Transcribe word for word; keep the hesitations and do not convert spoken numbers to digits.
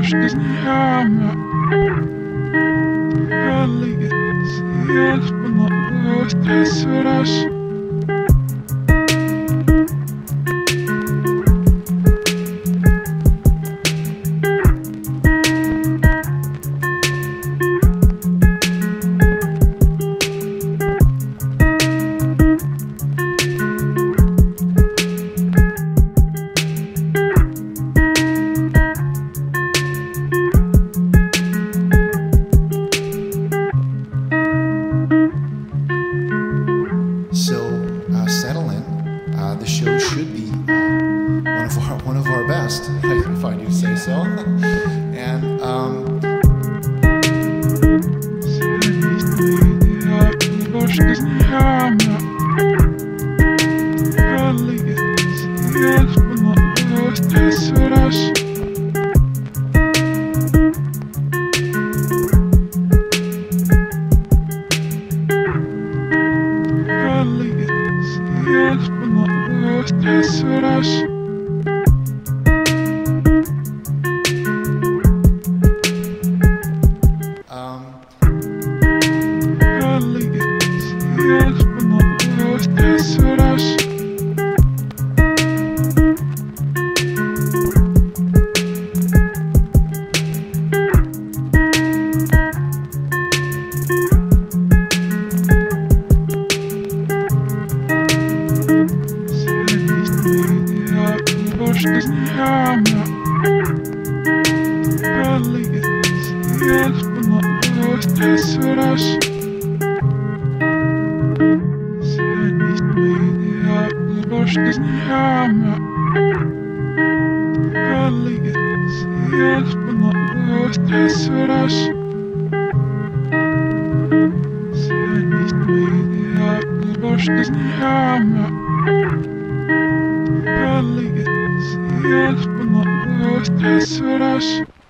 Bosques Nyama Halliges hjälperna bostes So uh, settle in. Uh, the show should be uh, one of our one of our best, if I do say so. And um, Bosques Nyama Halliges hjälperna bostes Halliges hjälperna bostes um, Halliges hjälperna bostes Bosques Nyama Halliges hjälperna bostes Bosques Nyama Halliges hjälperna bostes Bosques Nyama Halliges hjälperna bostes